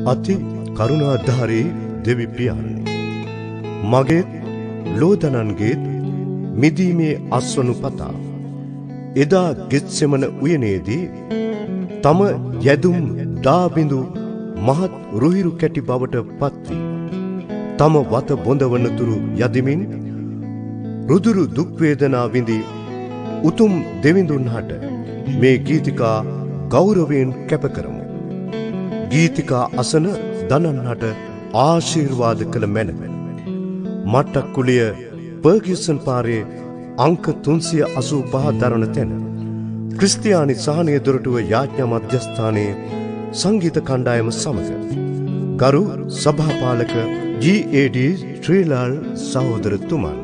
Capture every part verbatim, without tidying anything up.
අති කරුණාධාරී දෙවි පියාණනි, මගේත් ලෝදනන්ගේත් මිදීමේ අස්වනු පතා එදා ගෙත්සෙමන උයනේදී තම යැදුම් දාබිඳු මහත් රුහිරු කැටි බවට පත්වී තම වත බොඳවනතුරු යදිමින් රුදුරු දුක් වේදනා විඳි උතුම් දෙවිඳුන් හට මේ ගීතිකා ගෞරවයෙන් කැප කරමු. ගීතිකා අසන දනන්හට ආශිර්වාද කළ මැනව. මට්ටක් කුලිය පර්ගිසන් පාරේ අංක තුන්සිය අසූ පහ දරන තැන ක්‍රිස්තියානි සහනය දොරටුව යාඥා මධ්‍යස්ථානයේ සංගීත කණ්ඩායම සමග ගරු සභාපාලක ජී ඒ ඩී ශ්‍රීලාල් සහෝදරතුමන්.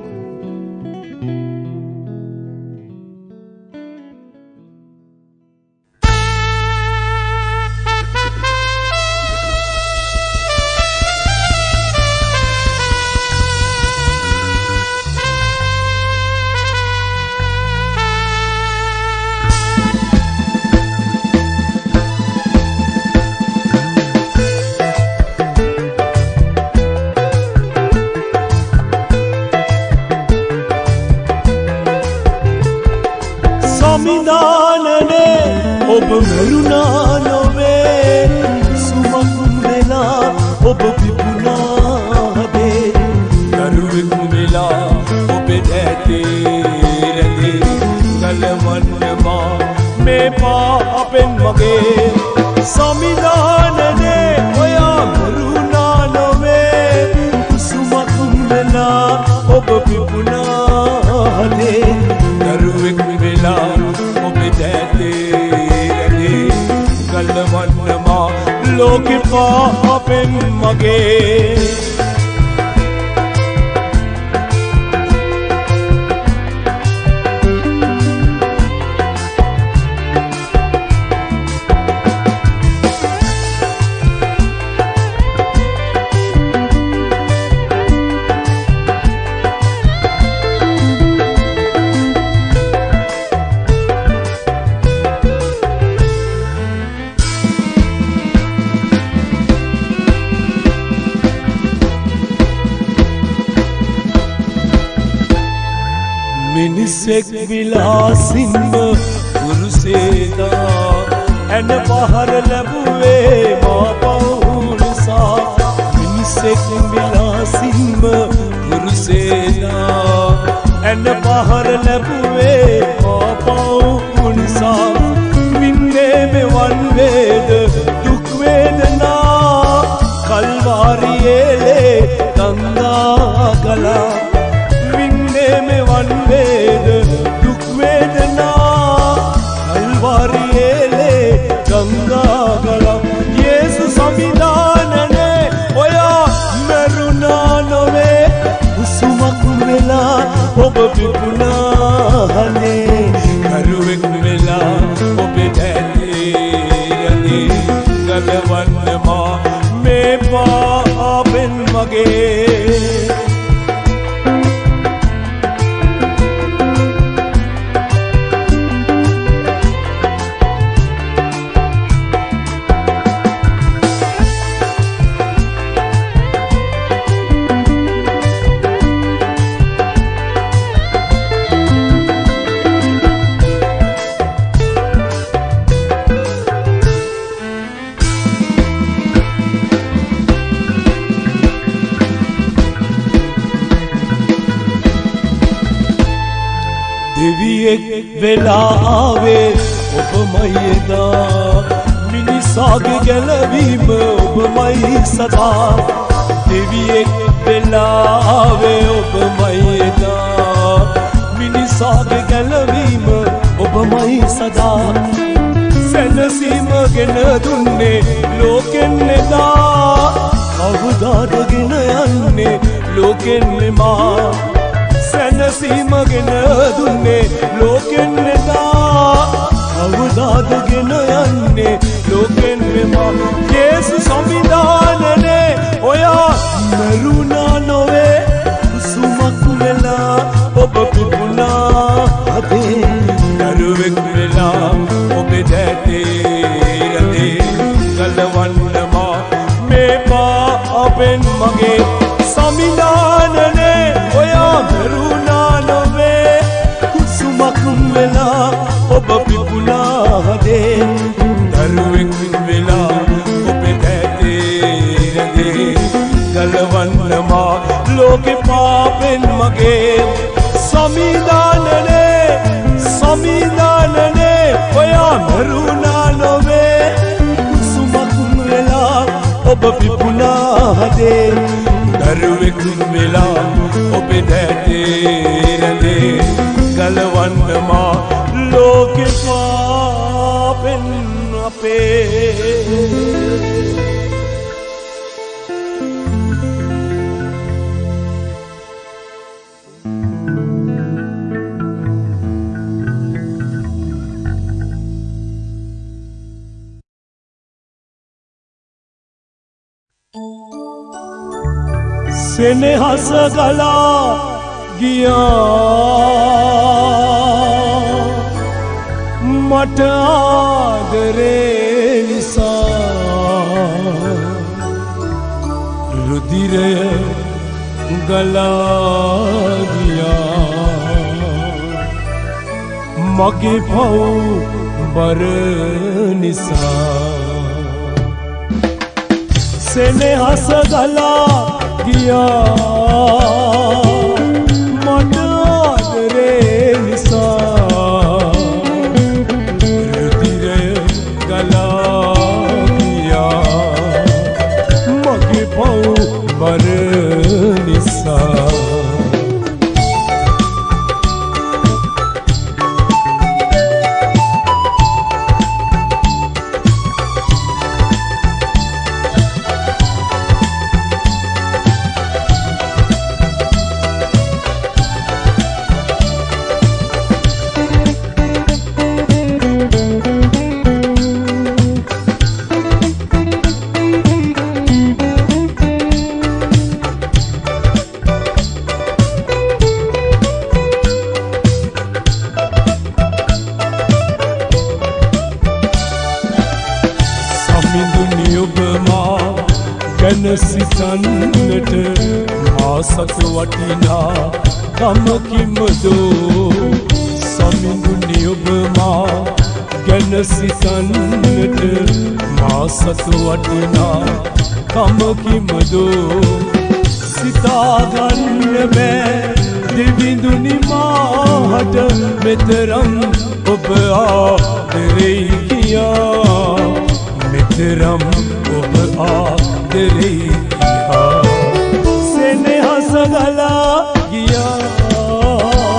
ඔබ මරුණා නොවේ සුමක් වෙලා ඔබ පිපුණාදේ දරුවෙක් වෙලා ඔබේ ඇතේ රැඳේ කලවන්නවා මේ පාපෙන් මගේ සමිදානනේ ඔයා මරුණා නොවේ සුමක් වෙලා ඔබ පිපුණාදේ දරුවෙක් වෙලා ඔබේ ඇතේ කලවන්නවා ලෝකෙ පාපෙන් මගේ මිනිසෙක් විලාසින්ම පුරුෂේදා ඇන පහර ලැබුවේ මා පවුනිසා මිනිසෙක් විලාසින්ම පුරුෂේදා ඇන පහර ලැබුවේ මා පවුනිසා වින්නේ මෙවන් වේද දුක් වේදනා කල්වාරියේ ගංගා ගලා මෙවන් වේද දුක් වේදනා කල්වාරියේ ගංගා ගලා යේසු සමිදානනේ ඔයා මරුණා නොවේ උසුමක් වෙලා ඔබ පිපුණානේ කරුවෙක් වෙලා ඔබේ ඇතේ යන්නේ ගලවන්නවා මේ පාපෙන් මගේ දෙවියෙක් වෙලා ආවේ ඔබමයි එදා මිනිසාගේ ගැලවීම ඔබමයි සදා දෙවියෙක් වෙලා ආවේ ඔබමයි එදා මිනිසාගේ ගැලවීම ඔබමයි සදා සැනසීම ගෙන දුන්නේ ලෝකෙන් එදා කවුදාද ගෙන යන්නේ ලෝකෙන් මා සැනසීම ගෙන දුන්නේ ලෝකෙන් එදා කවුදාද ගෙන යන්නේ ලෝකෙන් මෙමා යේසු සමිදානනේ ඔයා මරුණා නොවේ සුමක් වෙලා ඔබ පිපුණා අදේ දරුවෙක් වෙලා ඔබේ ඇතේ රැඳේ කලවන්නවා පාපෙන් මගේ සමිඳානනේ ඔයා දරුණා නොවේ කුසුමක් වෙලා ඔබ පිපුණා හදේ දරුවෙක් වෙලා ඔබේ දැතේ රැඳේ ගලවන්න මා ලෝකේ පාපෙන් මගේ සමිඳානනේ සමිඳානනේ ඔයා දරුණා නොවේ කුසුමක් වෙලා ඔබ පිපුණා හදේ දරුවෙක් වෙලා ඔබේ දැතේ රැඳේ ගලවන්න මා ලෝකේ පාපෙන් අපේ සෙනෙහස ගලා ගියා මට ආදරේ නිසා රුධිරය ගලා ගියා මගේ පව් බර නිසා සෙනෙහස ගලා ගියා මට ආදරේ නිසා රුධිරය ගලා ගියා මගේ පව් බර නිසා සිතන්නට මාසක වටිනා කමකිමදෝ සමිඳුනි ඔබ මා ගැන සිතන්නට මාසක වටිනා කමකිමදෝ සිතාගන්න බෑ දෙවිඳුනි මාහට මෙතරම් ඔබ ආදරෙයි කියා මෙතරම් ඔබ ආදරෙයි සෙනෙහස ගලා ගියා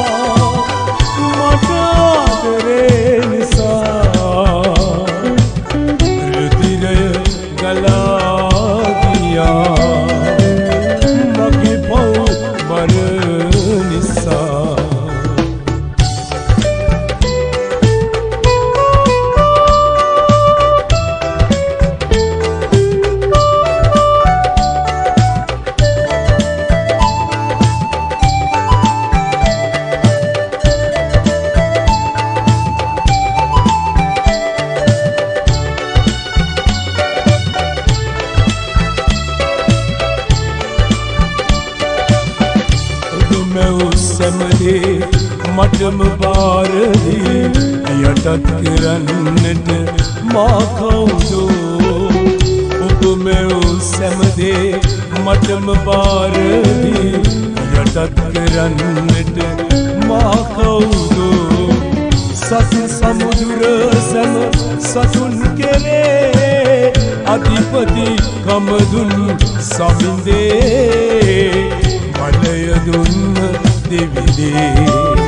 මට ආදරේ නිසා රුධිරය ගලා ගියා මගේ පව් බර නිසා මටම බාරදී යටත් කරන්නට මා කවුදෝ ඔබ මෙව් සැමදේ මටම බාරදී යටත් කරන්නට මා කවුදෝ සසු සමුදුර සැම සසුන් කෙරේ අධිපති කමදුන් සමිඳේ බලය දුන්න දෙවිදේ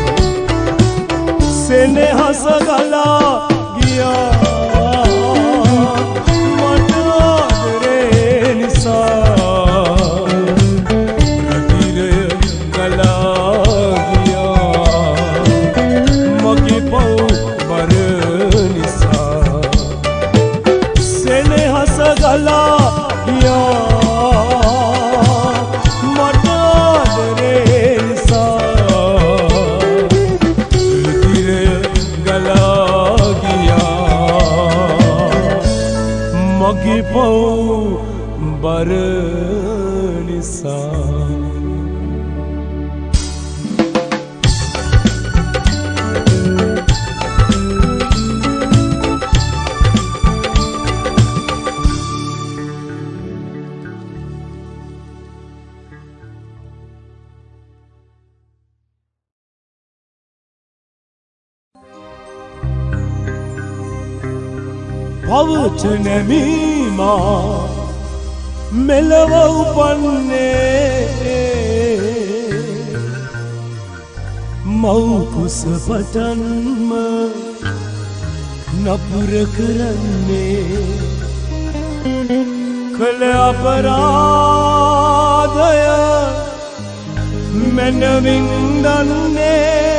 සෙනෙහස ගලා ගියා මට ආදරේ නිසා රුධිරය ගලා ගියා මගේ පව් බර නිසා සෙනෙහස ගලා ගියා මට ආදරේ මගේ පව් බර නිසා පවච නැමීමා මෙලව උපන්නේ මව් කුස පටන්ම නපුර කරන්නේ කළ අපරාධය මැනවින් දන්නේ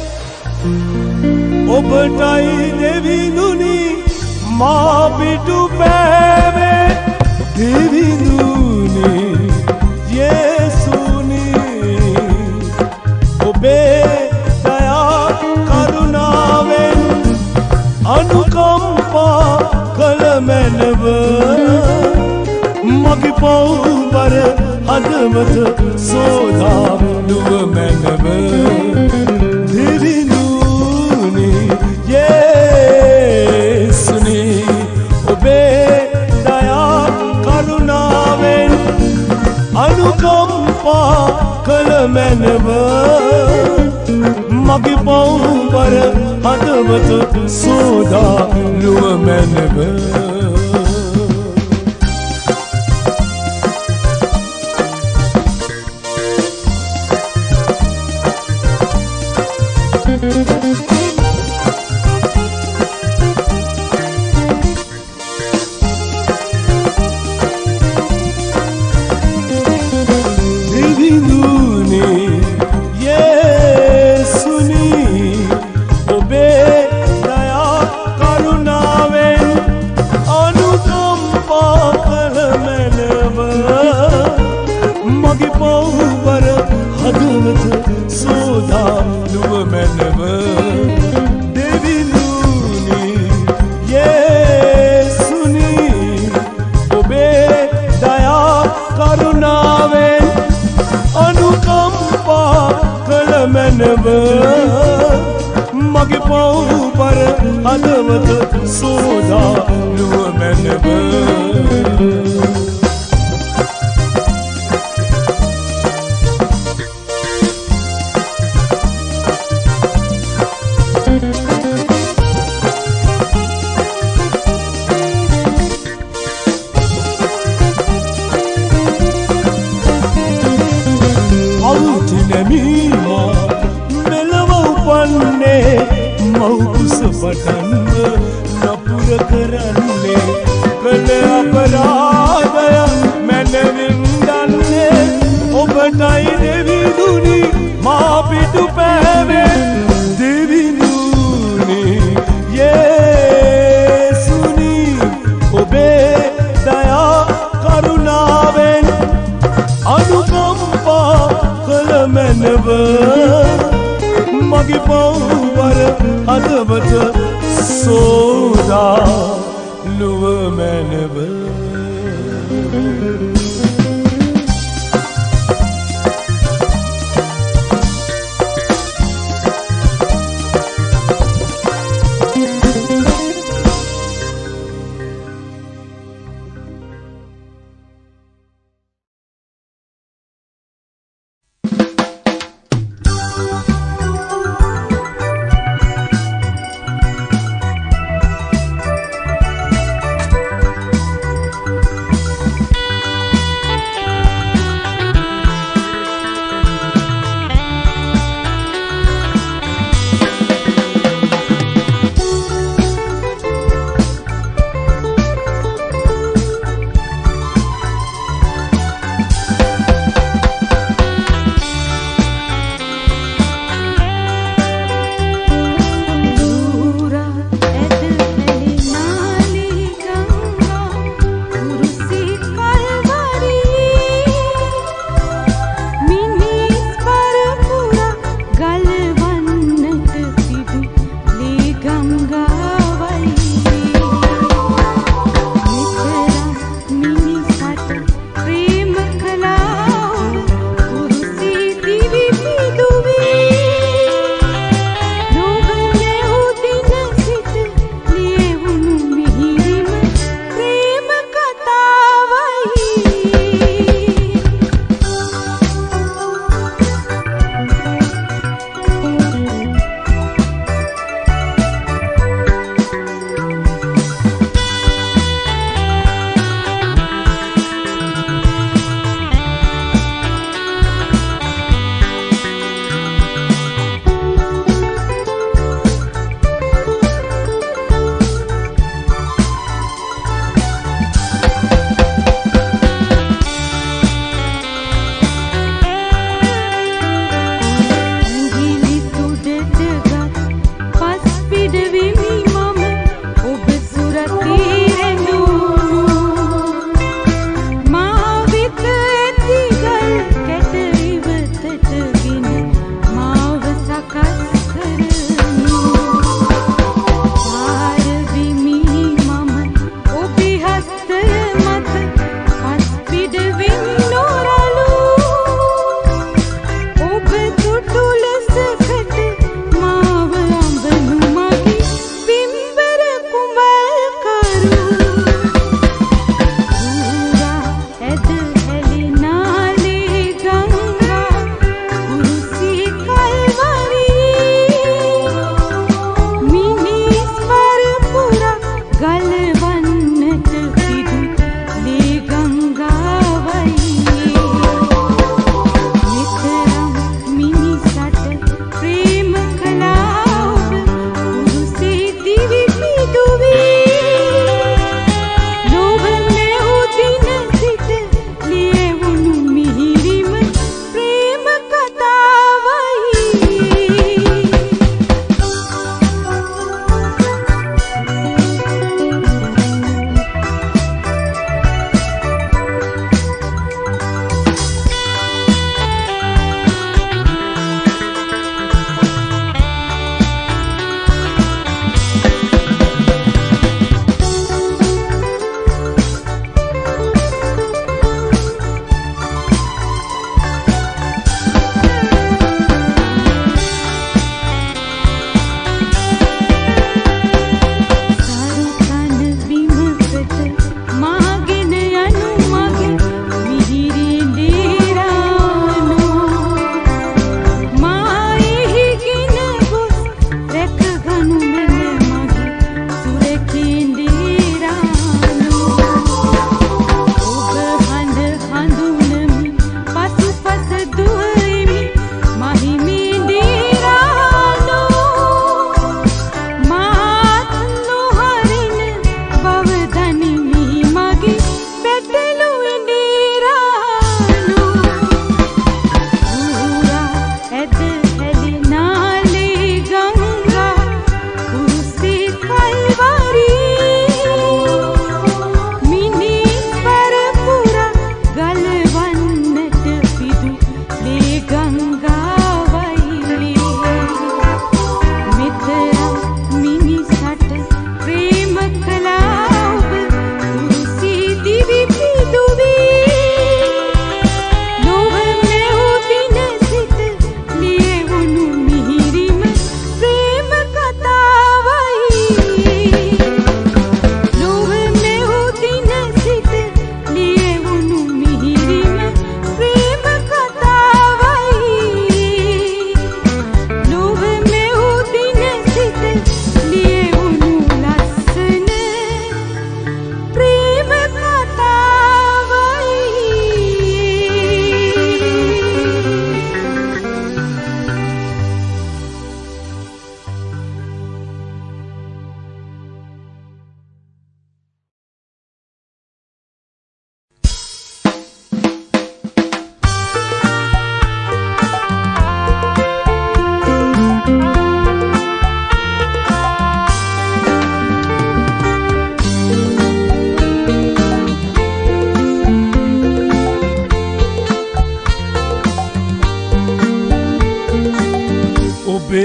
ඔබටයි දෙවිඳුනි माँ पिटू पैवे देविंदुनी येसुनी ओबे दया करुणावेन अनुकंपा कलमेनव मगी पौबर अदमत सोदा दुव मेनव देविंदुनी ये अनुकंपा कलमेनव मगी पौबर अदमत सोदा लुव मेनव मगे पौबर अदमत सोदा लुव मेनव पटन्व नपुर करन्ने कल अपराधय मैनविन दन्ने ओबटई देविंदुनी माँ पिटू पैवे देविंदुनी येसुनी ओबे दया करुणावेन अनुकंपा कलमेनव मगी पौबर अदमत सोदा लुव मेनव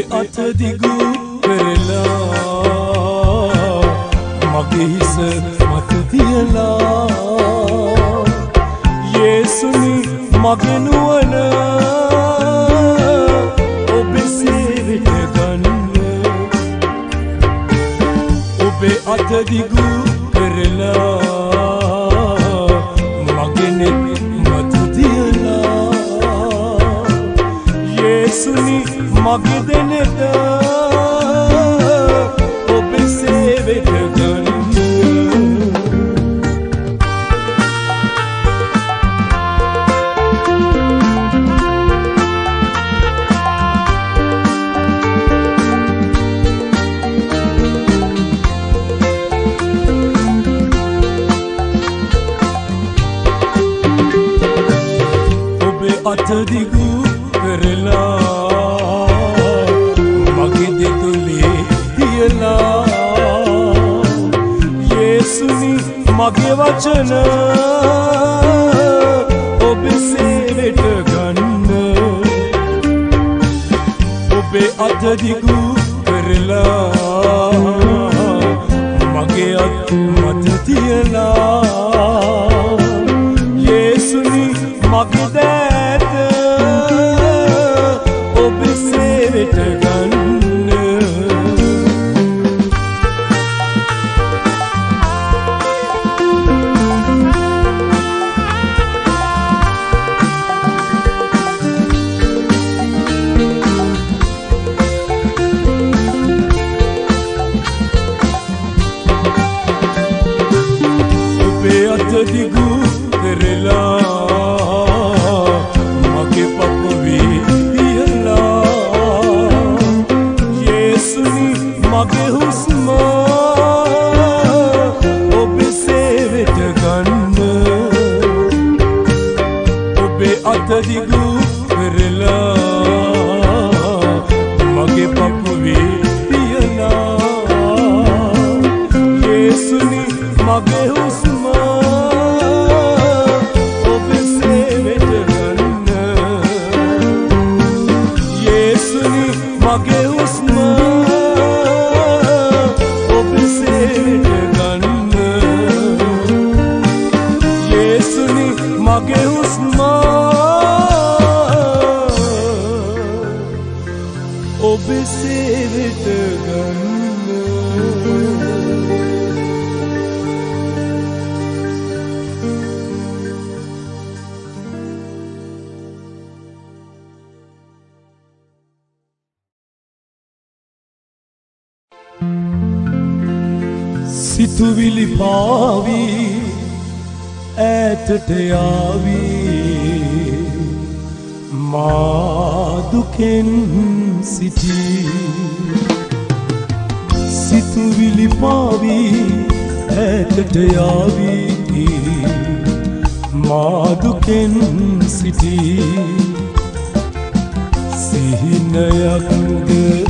ඔබේ අත දිගු කරලා මගේ හිස මත තියලා යේසුනි මගේ නුවණ ඔබේ සේවයට ගන්න ඔබේ අත දිගු කරලා මගේ නෙත් මත තියලා යේසුනි මගේ දෙනෙත ඔබේ සේවයට ගන්න අත දිගු කරලා මගේ දෙතුලේ තියලා යේසුනි මගේ වචන ඔබේ සේවයට ගන්න ඔබේ අත දිගු කරලා මගේ අත් මත තියලා යේසුනි මගේ දෑත ඔබේ සේවයට ගන්න ඔබේ අත දිගු කරලා මගේ පපුවේ තියලා යේසුනි මගේ හුස්ම ඔබේ සේවයට ගන්න ඔබේ අත දිගු කරලා මගේ පපුවේ තියලා යේසුනි මගේ හුස්ම මගේ හුස්ම ඔබේ සේවයට ගන්න යේසුනි මගේ හුස්ම ඔබේ සේවයට ගන්න සිතුවිලි පාවි ඈතට යාවි මා දුකෙන් සිටී සිතුවිලි පාවි ඈතට යාවි මා දුකෙන් සිටී සිහිනයක්ද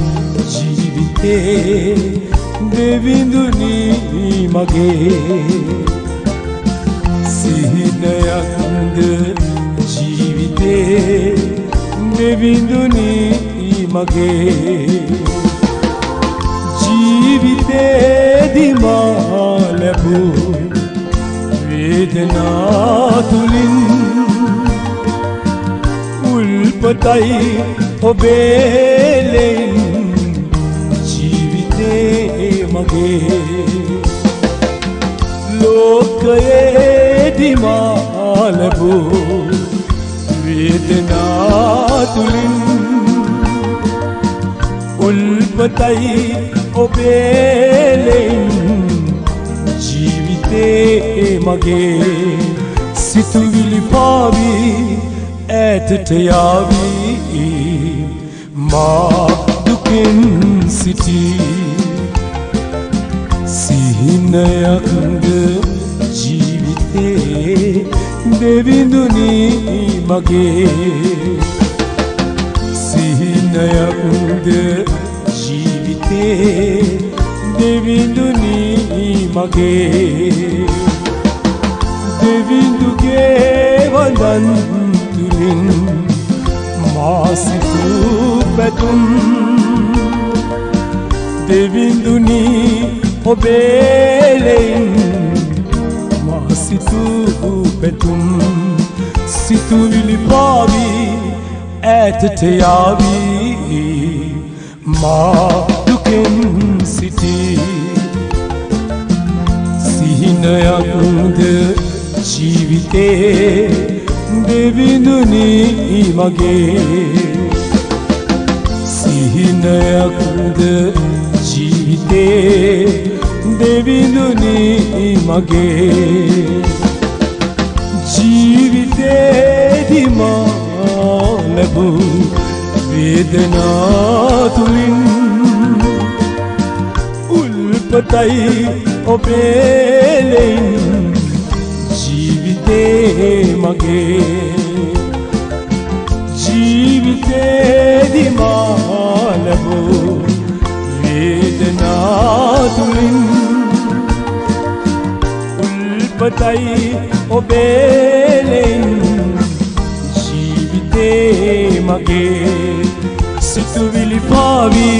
ජීවිතේ දෙවිඳුනි මගේ සිහිනයක්ද ජීවිතේ දෙවිඳුනි මගේ ජීවිතේදී මා ලැබූ වේදනා තුලින් උල්පතයි ඔබේ ලෙන් මගේ ලෝකයේදී මා ලැබූ වේදනා තුලින් උල්පතයි ඔබේ ලෙන් ජීවිතේ මගේ සිතුවිලි පාවි ඈතට යාවි මා දුකෙන් සිටී සිහිනයක්ද ජීවිතේ දෙවිඳුනි මගේ සිහිනයක්ද ජීවිතේ දෙවිඳුනි මගේ දෙවිඳුගේ වදන් තුලින් මා සිතූ පැතුම් දෙවිඳුනි ඔබේලෙන් මා සිතූ පැතුම් සිතුවිලි පාවි ඈතට යාවි මා දුකෙන් සිටී සිහිනයක්ද ජීවිතේ දෙවිඳුනි මගේ සිහිනයක්ද ජීවිතේ දෙවිඳුනි මගේ ජීවිතේදී මා ලැබූ වේදනා තුලින් උල්පතයි ඔබේලෙන් ජීවිතේ මගේ ජීවිතේදී මා ලැබූ වේදනා තුලින් උල්පතයි ඔබේලෙන් ජීවිතේ මගේ සිතුවිලි පාවි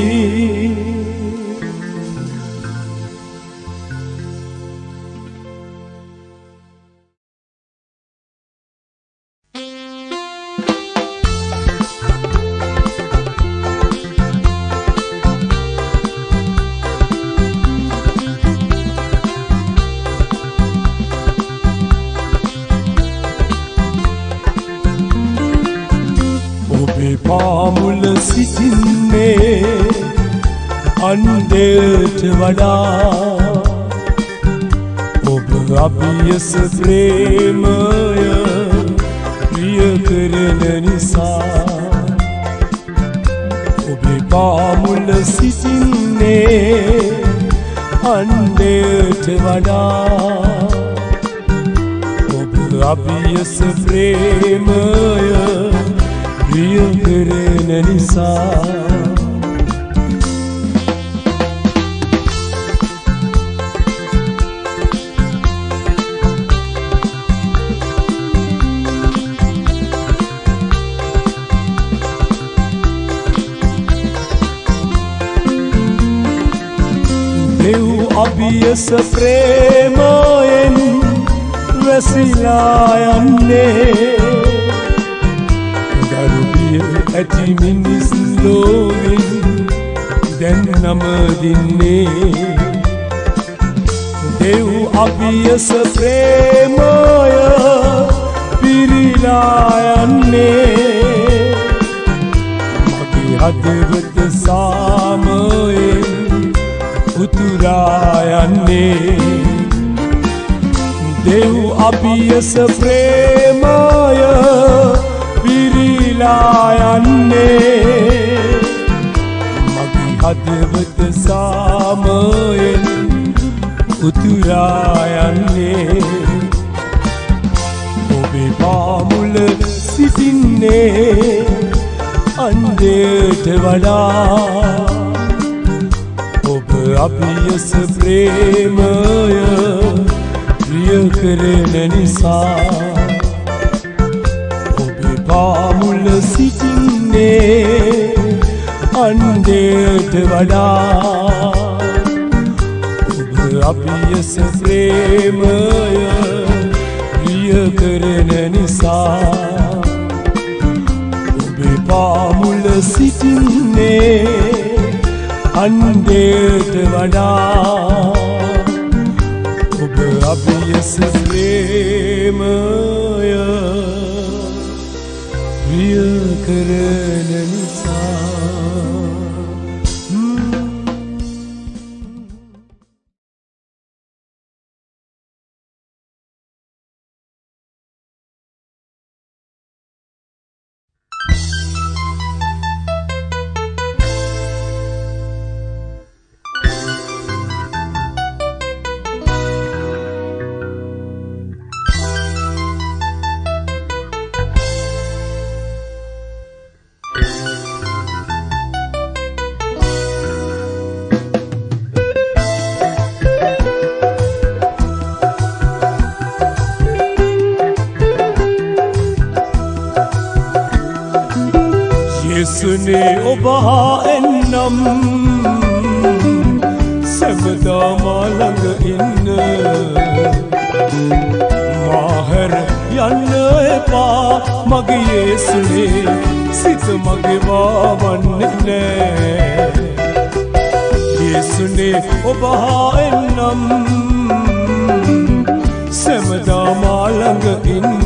පාමුල සිටින්නේ අන්දයට වඩා ඔබ අභියස ප්‍රේමය ප්‍රිය කරන නිසා ඔබේ පාමුල සිටින්නේ අන්දයට වඩා ඔබ අභියස ප්‍රේමය ප්‍රිය කරන නිසා දෙව් අභියස ප්‍රේමයෙන් වැසිලා යන්නේ ඇති මිනිස් ලෝවෙන් දැන් නමදින්නේ දෙව් අභියස ප්‍රේමය පිරිලා යන්නේ මගේ හදවත සාමයෙන් උතුරා යන්නේ දෙව් අභියස ප්‍රේමය පිරිලා යන්නේ මගේ හදවත සාමයෙන් උතුරා යන්නේ ඔබේ පාමුල සිටින්නේ අන්දයට වඩා ඔබ අභියස ප්‍රේමය ප්‍රිය කරන නිසා පාමුල සිටින්නේ අන්දයට වඩා ඔබ අභියස ප්‍රේමය ප්‍රිය කරන නිසා ඔබේ පාමුල සිටින්නේ අන්දයට වඩා ඔබ අභියස ප්‍රේමය ප්‍රිය කරන නිසා යේසුනේ ඔබ හා එන්නම් සැමදාමා ළඟ ඉන්න මාහැර යන්න එපා මගේ යේසුනේ සිත මගේ වවන්නේ නෑ යේසුනේ ඔබ හා එන්නම් සැමදාමා ළඟ ඉන්න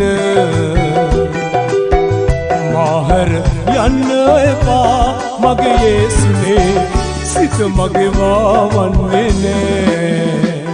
මාහැර යන්න එපා මගේ යේසුනේ සිත මගේ වවන්නේ නෑ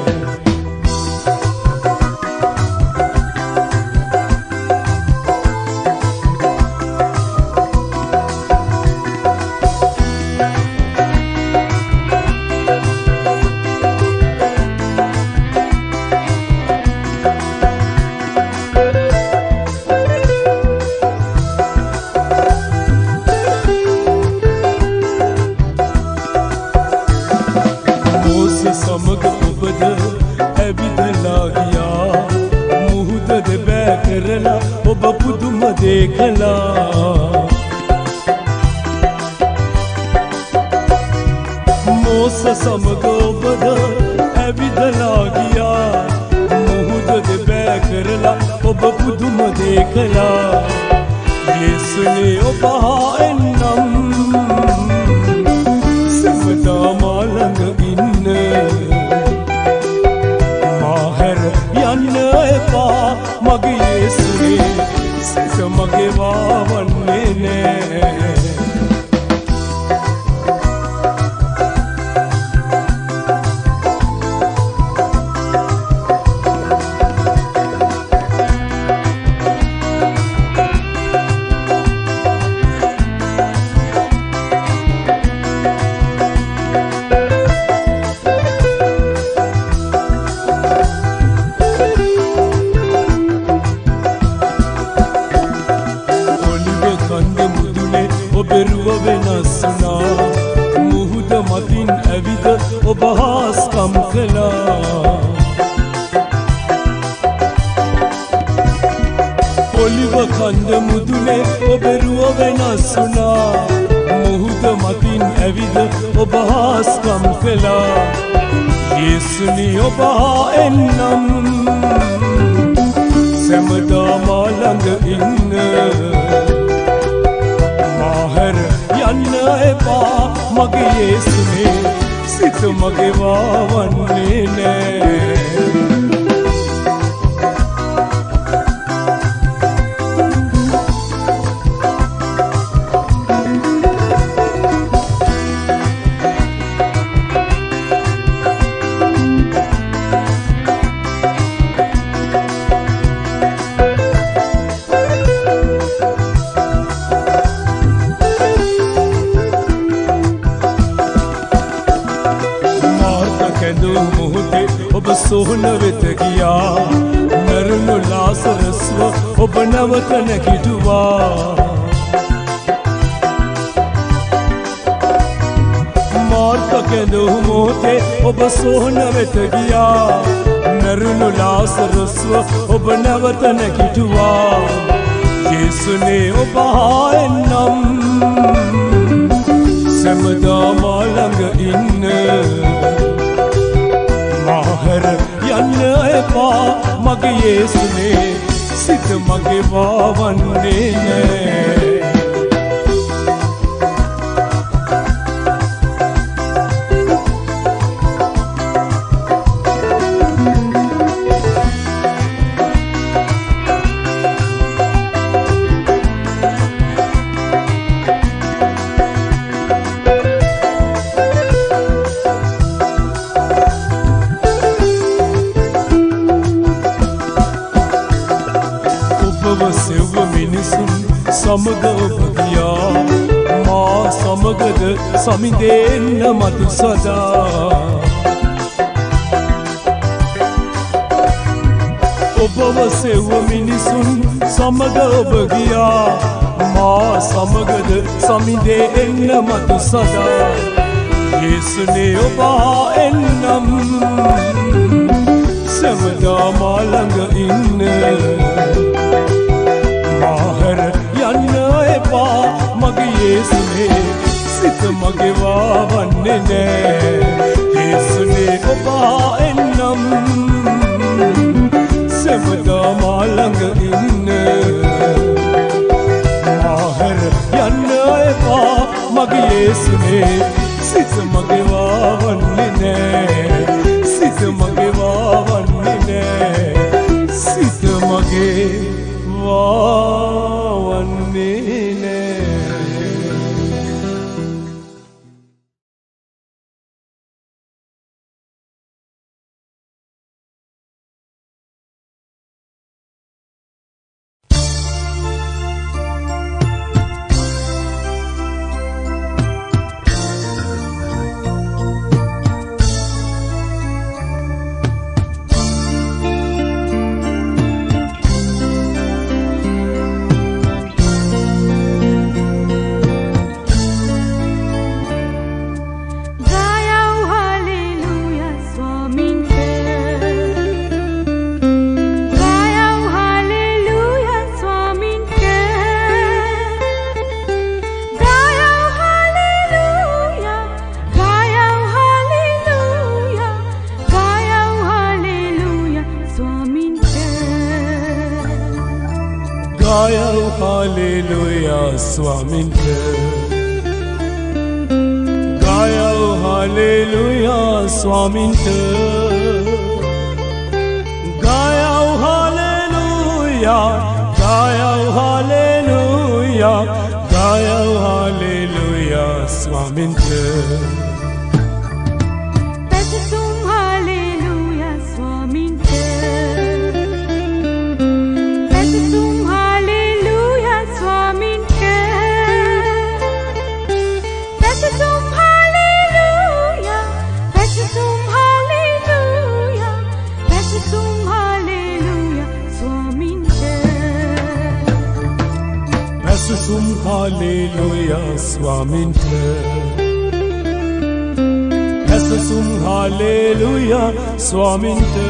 समग उबद ඇවිදලා ගියා මුහුදද බෑ කරලා ඔබ පුදුම දේකලා මෝස සමග ඔබද ඇවිදලා ගියා මුහුදද බෑ කරලා ඔබ පුදුම දේකලා යේසුනේ ඔබ හා එන්නම් සැමදාමා ළඟ ඉන්න මාහැර යන්න එපා මගේ යේසුනේ සිත මගේ වවන්නේ නෑ ඔබෙරුව වෙනස්සුනා මුහුද මතින් ඇවිද ඔබ හාස්කම් කළා ඔලිව කන්ද මුදුනේ ඔබෙරුව වෙනස්සුනා මුහුද මතින් ඇවිද ඔබ හාස්කම් කළා යේසුනි ඔබ හා එන්නම් සැමදාමා ළඟ ඉන්න මාහැර යන්න එපා මගේ යේසුනේ සිත මගේ වවන්නේ නෑ මොහොතේ ඔබ සෝහන වෙත ගියා මරුණු ලාසරස්ව ඔබ නැවත නැගිටුවා මාර්ථ කැඳවු මොහොතේ ඔබ සෝහන වෙත ගියා මරුණු ලාසරස්ව ඔබ නැවත නැගිටුවා යේසුනේ ඔබ හා එන්නම් සැමදාමා ළඟ ඉන්න මාහැර යන්න එපා මගේ යේසුනේ සිත මගේ වවන්නේ නෑ සෙව්ව මිනිසුන් සමග ඔබ ගියා මා සමගද සමිදෙන්න මතු සදා ඔබව සෙව්ව මිනිසුන් සමග ඔබ ගියා මා සමගද සමිදෙන්න මතු සදා යේසුනේ ඔබ හා එන්නම් සැමදාමා ළඟ ඉන්න මාහැර යන්න එපා මගේ යේසුනේ සිත මගේ වවන්නේ නෑ යේසුනේ ඔබා එන්නම් සෙමදා මා ළඟ ඉන්න මාහැර යන්න එපා මගේ යේසුනේ සිත මගේ වාවන්නේ නෑ සිත මගේ වාවන්නේ නෑ සිත මගේ වාවන්නේ නෑ स्वामींटे गायो हालेलुया स्वामींटे गायो हालेलुया गायो हालेलुया गायो हालेलुया स्वामींटे Sum hallelujah swaminte Essa sum hallelujah swaminte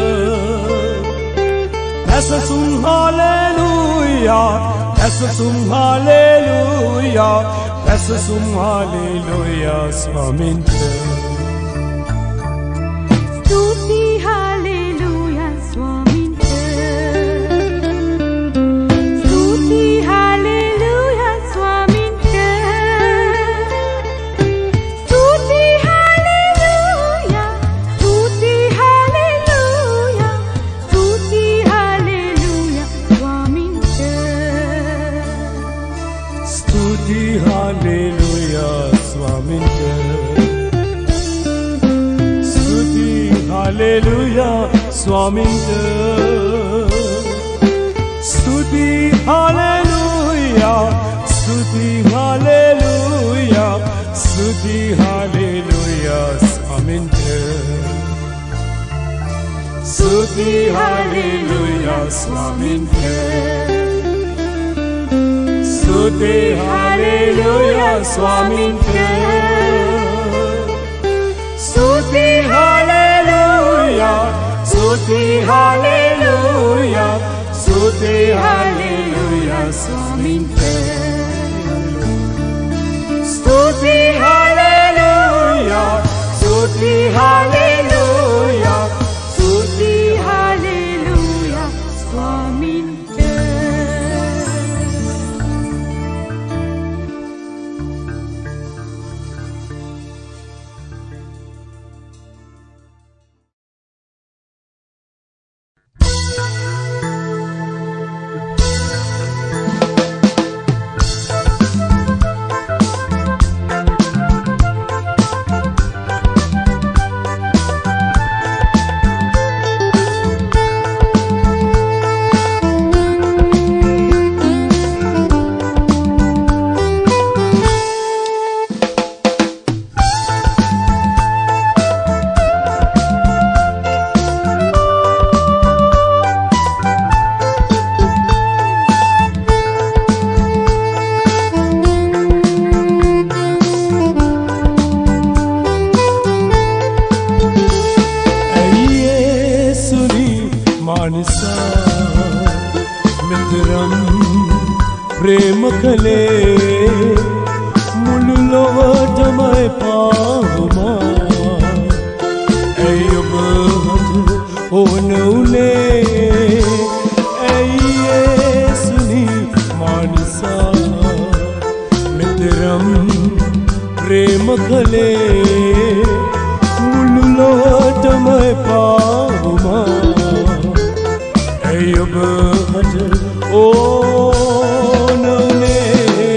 Essa sum hallelujah Essa sum hallelujah Essa sum hallelujah swaminte Stuti hallelujah swaminte Stuti Hallelujah, Swaminte. Stuti Hallelujah, Stuti Hallelujah, Stuti Hallelujah, Swaminte. Stuti Hallelujah, Swaminte. Stuti Hallelujah, Swaminte. Stuti Hallelujah, Stuti Hallelujah, Stuti Hallelujah, Swaminte. Stuti Hallelujah, Stuti Hallelujah, Stuti Hallelujah, Swaminte. प्रेम कले मुलुलोवटमय पाहुमा ऐ කළේ මුළු ලොවටම එපා වුණා. ඇයි ඔබ හට ඕන උනේ?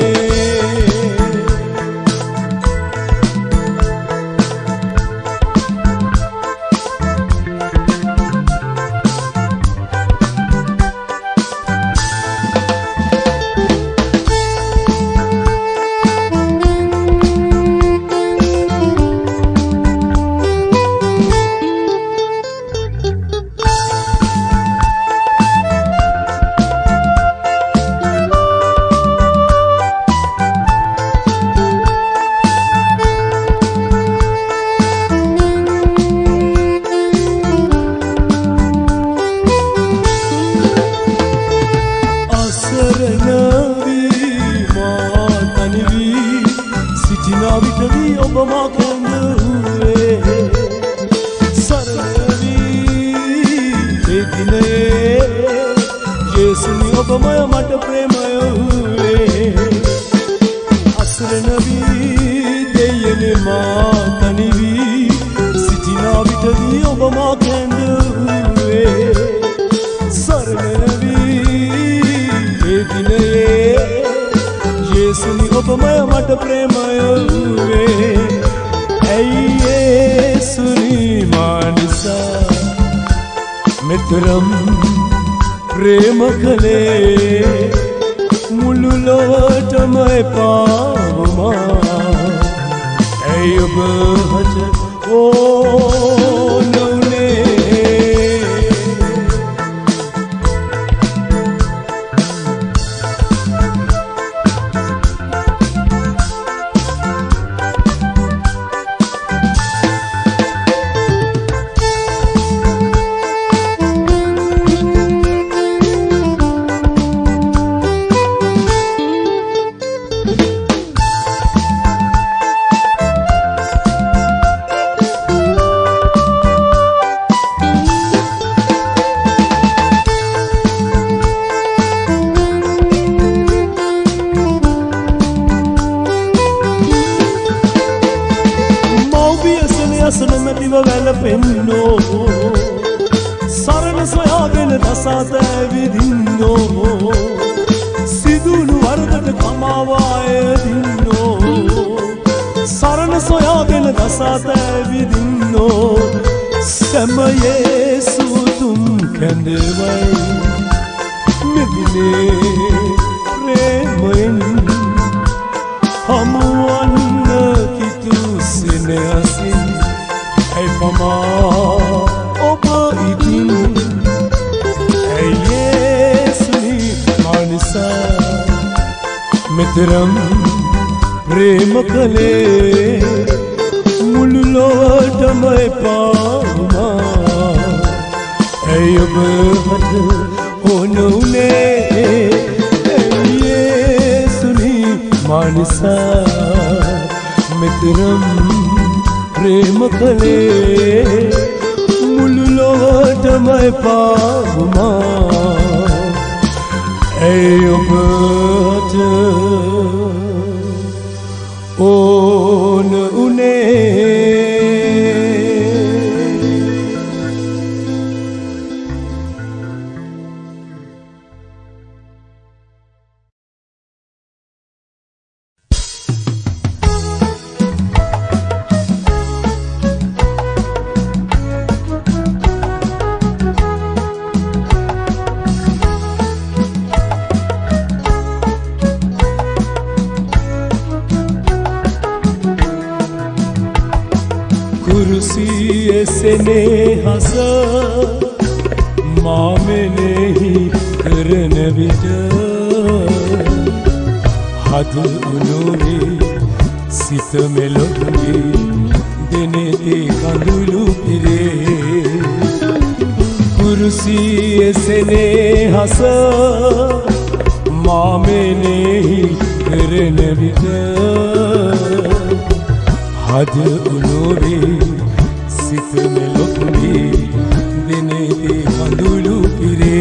මෙතරම් ප්‍රේම කළේ මුළු ලොවටම එපා වුණා. ඇයි ඔබ හට ඕන උනේ? සරණ සොයාගෙන දසාත ඇවිදින්නෝ සිදුණු වරදට කමාවාය දින්නෝ. සරණ සොයාගෙන දසාත ඇවිදින්නෝ සැමයේ සුතුම් කැඳවයි මෙදිනේ ප්‍රේමයෙන් හමුවන්න කිතු සෙනෙහසින්. ඇයි පමා ඔබ ඉතින් ඇයි යේසුනි මානිසා මෙතරම් ප්‍රේම කළේ මුළු ලොවටම එපා වුණා. ඇයි ඔබ හට ඕන උනේ? ඇයි යේසුනි මානිසා මෙතරම් प्रेम कले मुलु लोटम पावुमा एयोबत ओन उने स्नेहस मामने ही करन विद हद उनोरे सित मेलोगे देने ते कंदुलु फिरे कुर्सी स्नेहस मामने ही करन विद हद उनोरे सित में लोकली देने दे कंदुलु फिरे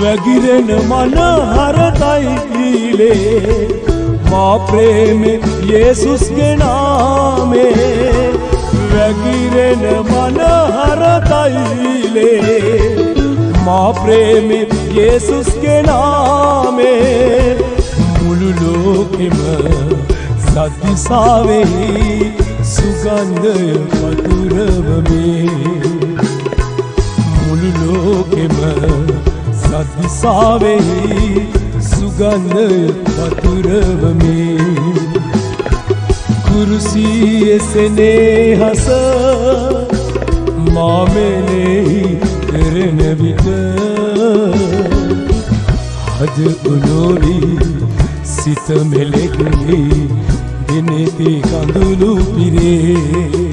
වැගිරෙන මන හරතයිලේ මා ප්‍රේමේ යේසුස්ගේ නාමේ වැගිරෙන මන හරතයිලේ මා ප්‍රේමේ යේසුස්ගේ නාමේ මුළු ලෝකෙම සද්දිසාවෙහි සුගන්ධය පතුරවමේ මුළු ලෝකෙම සද්දිසාවෙහි සුගන්ධය පතුරවමේ කුරුසියේ සෙනෙහස මාමෙනෙහි කරන විට හද උනෝවි සිත මෙලෙකුනි දිනෙති කඳුළු පිරේ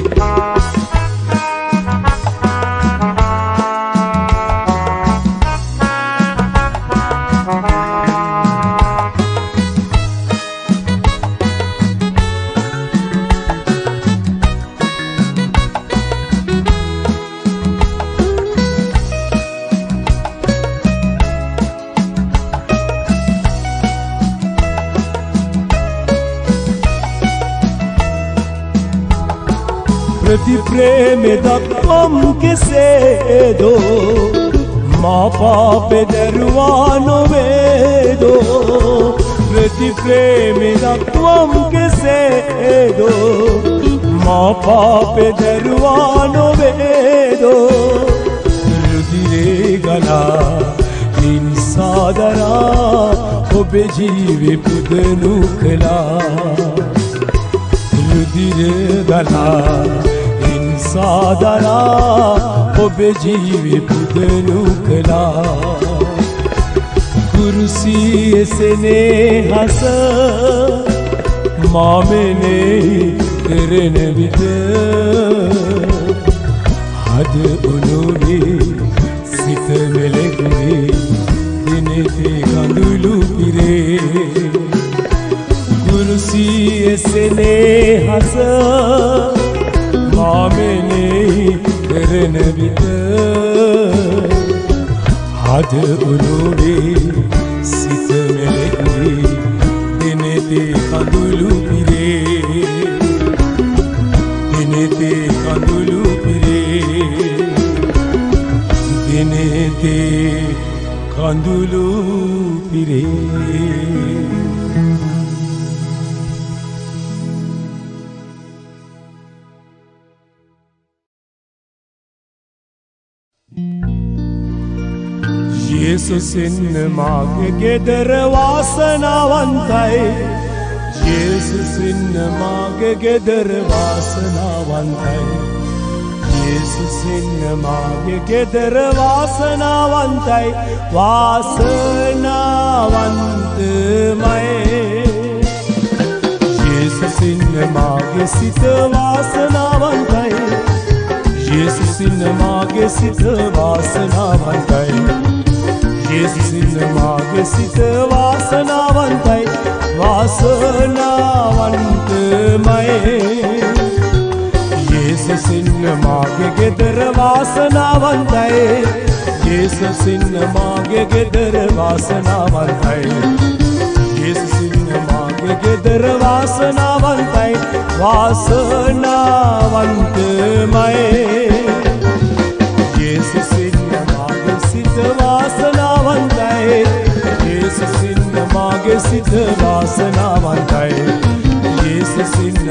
प्रति प्रेम दक्कम किसेदो माँ पापे दरवानो वेदो प्रति प्रेम दक्कम किसेदो माँ पापे दरवानो वेदो रुधिरे गला इंसादरा ओबे जीवे पुदनु खला रुधिरे गला सादरा ओबे जीवे पुदनु कला कुर्सी स्नेहस मामेने करन विद हद उनोवे सित मेलगुने दिनेते कंदुलु पिरे कुर्सी स्नेहस मामेने करन विद हद उनोवे सित मेलगुने दिनेते कंदुलु पिरे दिनेते कंदुलु पिरे दिनेते कंदुलु पिरे येसुसिन मागे गेदर वासनावंतයි येसुसिन मागे गेदर वासनावंतයි येसुसिन मागे गेदर वासनावंतයි वासनावंतमय येसुसिन मागे सित वासनावंतයි येसुसिन मागे सित वासनावंतයි येसुसिन मागे सित वासनावंतයි वासनावंतमय येसुसिन मागे गेदर वासनावंतයි येसुसिन मागे गेदर वासनावंतයි येसुसिन मागे गेदर वासनावंतයි वासनावंतमय येसुसिन मागे सित वासनावंतයි येसुसिन मागे सित वासनावंतයි येसुसिन